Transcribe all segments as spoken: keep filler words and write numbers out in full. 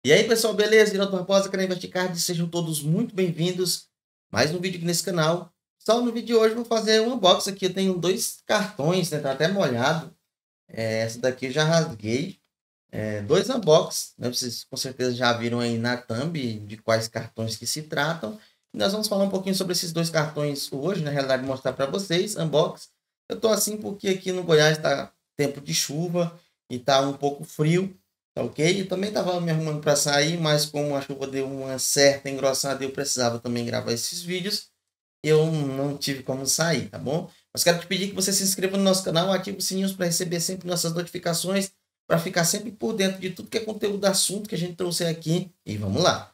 E aí, pessoal, beleza? Geraldo Barbosa, canal Investicard, sejam todos muito bem-vindos. Mais um vídeo aqui nesse canal. Só no vídeo de hoje eu vou fazer um unboxing aqui. Eu tenho dois cartões, né? Tá até molhado. É, essa daqui eu já rasguei. É, dois unboxings, né? Vocês com certeza já viram aí na thumb de quais cartões que se tratam. E nós vamos falar um pouquinho sobre esses dois cartões hoje, na realidade mostrar para vocês, unboxing. Eu tô assim porque aqui no Goiás tá tempo de chuva e tá um pouco frio. Tá ok? Eu também estava me arrumando para sair, mas como a chuva deu uma certa engrossada e eu precisava também gravar esses vídeos, eu não tive como sair, tá bom? Mas quero te pedir que você se inscreva no nosso canal, ative os sininhos para receber sempre nossas notificações, para ficar sempre por dentro de tudo que é conteúdo do assunto que a gente trouxe aqui. E vamos lá!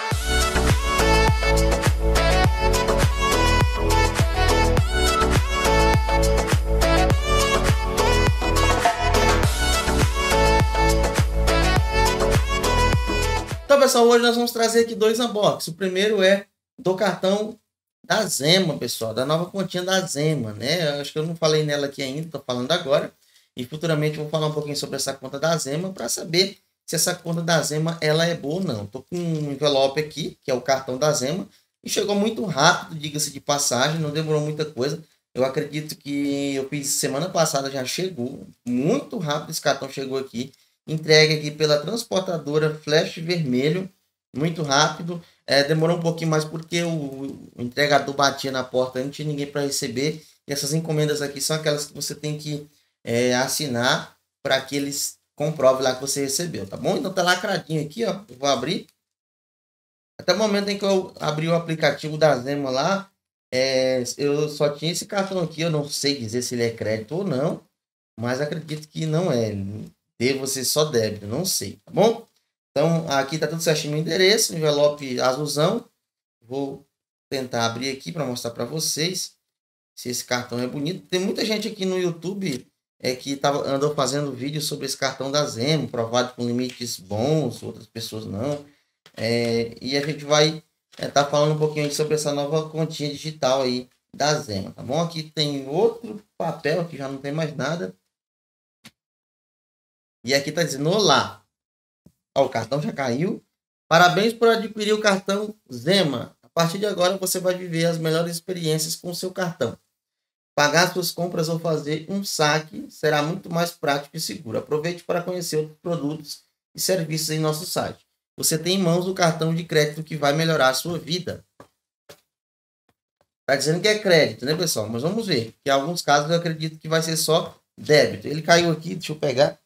Então, pessoal, hoje nós vamos trazer aqui dois unboxings. O primeiro é do cartão da Zema, pessoal, da nova continha da Zema, né? Eu acho que eu não falei nela aqui ainda, tô falando agora. E futuramente vou falar um pouquinho sobre essa conta da Zema para saber se essa conta da Zema ela é boa ou não. Tô com um envelope aqui, que é o cartão da Zema, e chegou muito rápido, diga-se de passagem, não demorou muita coisa. Eu acredito que eu fiz semana passada, já chegou, muito rápido esse cartão chegou aqui. Entregue aqui pela transportadora Flash Vermelho, muito rápido. É, demorou um pouquinho mais porque o, o entregador batia na porta, não tinha ninguém para receber. E essas encomendas aqui são aquelas que você tem que é, assinar para que eles comprovem lá que você recebeu, tá bom? Então tá lacradinho aqui, ó. Eu vou abrir. Até o momento em que eu abri o aplicativo da Zema lá, é, eu só tinha esse cartão aqui. Eu não sei dizer se ele é crédito ou não, mas acredito que não é. Devo ser só débito, não sei, tá bom? Então, aqui tá tudo certinho no endereço, envelope azulzão. Vou tentar abrir aqui para mostrar para vocês se esse cartão é bonito. Tem muita gente aqui no YouTube é, que tava, andou fazendo vídeo sobre esse cartão da Zema, provado com limites bons, outras pessoas não. É, e a gente vai estar é, tá falando um pouquinho sobre essa nova continha digital aí da Zema, tá bom? Aqui tem outro papel, aqui já não tem mais nada. E aqui tá dizendo olá. Ó, o cartão já caiu. Parabéns por adquirir o cartão Zema. A partir de agora você vai viver as melhores experiências com o seu cartão. Pagar suas compras ou fazer um saque será muito mais prático e seguro. Aproveite para conhecer outros produtos e serviços em nosso site. Você tem em mãos o cartão de crédito que vai melhorar a sua vida. Tá dizendo que é crédito, né, pessoal? Mas vamos ver. Que em alguns casos eu acredito que vai ser só débito. Ele caiu aqui, deixa eu pegar.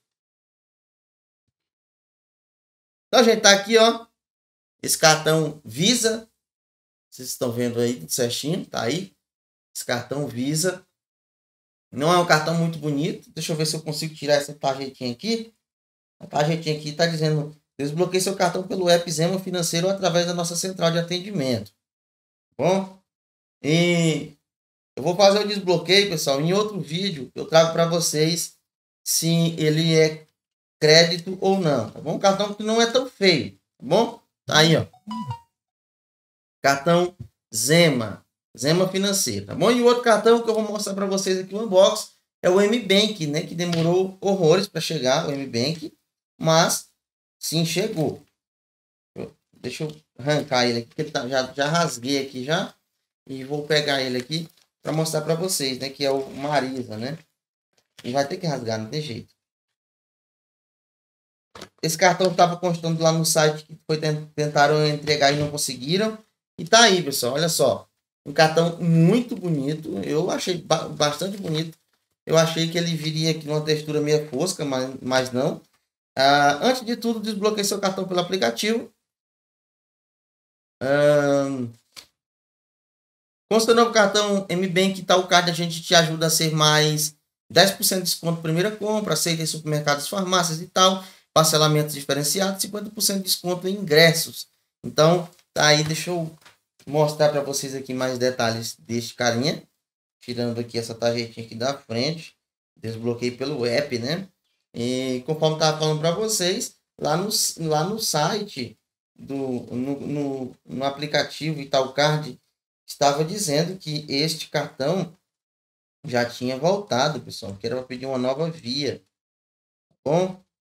Então, gente, tá aqui, ó. Esse cartão Visa. Vocês estão vendo aí tudo certinho, tá aí. Esse cartão Visa. Não é um cartão muito bonito. Deixa eu ver se eu consigo tirar essa tarjetinha aqui. A tarjetinha aqui tá dizendo: desbloqueie seu cartão pelo app Zema Financeiro ou através da nossa central de atendimento. Bom, e eu vou fazer o desbloqueio, pessoal. Em outro vídeo eu trago para vocês se ele é crédito ou não, tá bom? Um cartão que não é tão feio, tá bom? Tá aí, ó. Cartão Zema, Zema Financeiro, tá bom? E o outro cartão que eu vou mostrar para vocês aqui no unboxing é o M-Bank, né? Que demorou horrores para chegar, o M-Bank, mas sim chegou. Deixa eu arrancar ele aqui, porque ele tá, já, já rasguei aqui já. E vou pegar ele aqui para mostrar para vocês, né? Que é o Marisa, né? E vai ter que rasgar, não tem jeito. Esse cartão estava constando lá no site que foi, tentaram entregar e não conseguiram. E tá aí, pessoal, olha só. Um cartão muito bonito. Eu achei bastante bonito. Eu achei que ele viria aqui numa textura meio fosca, mas, mas não. Ah, antes de tudo, desbloqueie seu cartão pelo aplicativo. Ah, com seu novo cartão M-Bank Tal Card, a gente te ajuda a ser mais dez por cento de desconto primeira compra, aceita em supermercados, farmácias e tal. Parcelamentos diferenciados, cinquenta por cento de desconto em ingressos. Então, tá aí, deixa eu mostrar para vocês aqui mais detalhes deste carinha. Tirando aqui essa tarjetinha aqui da frente. Desbloqueei pelo app, né? E conforme estava falando para vocês, lá no, lá no site, do, no, no, no aplicativo Italcard, estava dizendo que este cartão já tinha voltado, pessoal. Que era para pedir uma nova via. Tá bom?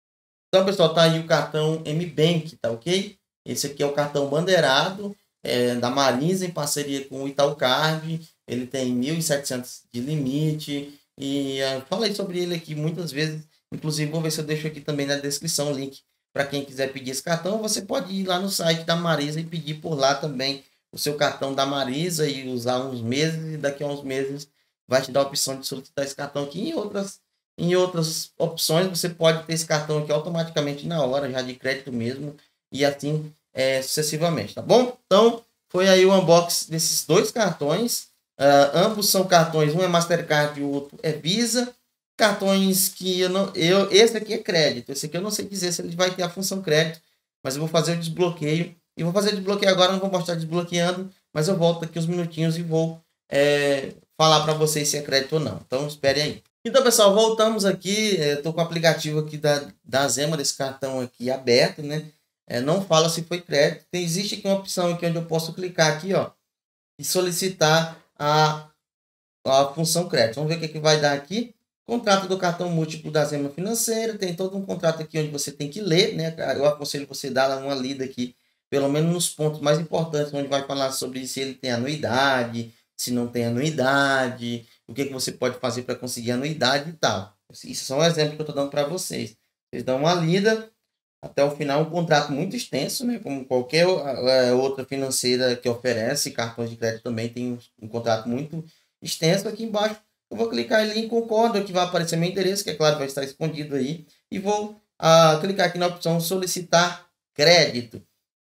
Então, pessoal, tá aí o cartão M Bank, tá ok? Esse aqui é o cartão bandeirado é, da Marisa em parceria com o Itaú Card. Ele tem mil e setecentos de limite. E uh, falei sobre ele aqui muitas vezes. Inclusive, vou ver se eu deixo aqui também na descrição o link para quem quiser pedir esse cartão. Você pode ir lá no site da Marisa e pedir por lá também o seu cartão da Marisa e usar uns meses. E daqui a uns meses vai te dar a opção de solicitar esse cartão aqui. Em outras, em outras opções, você pode ter esse cartão aqui automaticamente na hora, já de crédito mesmo. E assim é, sucessivamente, tá bom? Então, foi aí o unboxing desses dois cartões. Uh, ambos são cartões, um é Mastercard e o outro é Visa. Cartões que eu não. Eu, esse aqui é crédito. Esse aqui eu não sei dizer se ele vai ter a função crédito, mas eu vou fazer o desbloqueio. E vou fazer o desbloqueio agora, não vou mostrar desbloqueando, mas eu volto aqui uns minutinhos e vou é, falar para vocês se é crédito ou não. Então, espere aí. Então, pessoal, voltamos aqui. Estou com o aplicativo aqui da, da Zema, desse cartão aqui aberto, né? É, não fala se foi crédito. Tem, existe aqui uma opção aqui onde eu posso clicar aqui, ó, e solicitar a, a função crédito. Vamos ver o que, que vai dar aqui. Contrato do cartão múltiplo da Zema Financeira. Tem todo um contrato aqui onde você tem que ler, né? Eu aconselho você dar uma lida aqui, pelo menos nos pontos mais importantes, onde vai falar sobre se ele tem anuidade, se não tem anuidade, o que, que você pode fazer para conseguir anuidade e tal. Isso são exemplos que eu estou dando para vocês. Vocês dão uma lida até o final. Um contrato muito extenso, né? Como qualquer é, outra financeira que oferece cartões de crédito também tem um, um contrato muito extenso. Aqui embaixo eu vou clicar ali em concordo, que vai aparecer meu endereço, que é claro vai estar escondido aí, e vou uh, clicar aqui na opção solicitar crédito.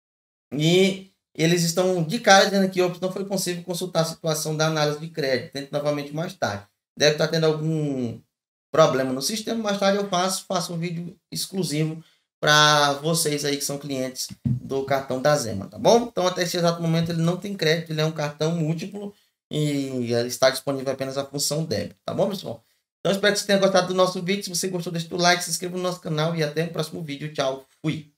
E eles estão de cara dizendo que não foi possível consultar a situação da análise de crédito. Tente novamente mais tarde. Deve estar tendo algum problema no sistema. Mais tarde eu faço, faço um vídeo exclusivo para vocês aí que são clientes do cartão da Zema, tá bom? Então até esse exato momento ele não tem crédito, ele é um cartão múltiplo e está disponível apenas a função débito, tá bom, pessoal? Então espero que você tenha gostado do nosso vídeo. Se você gostou, deixa o like, se inscreva no nosso canal e até o próximo vídeo. Tchau, fui!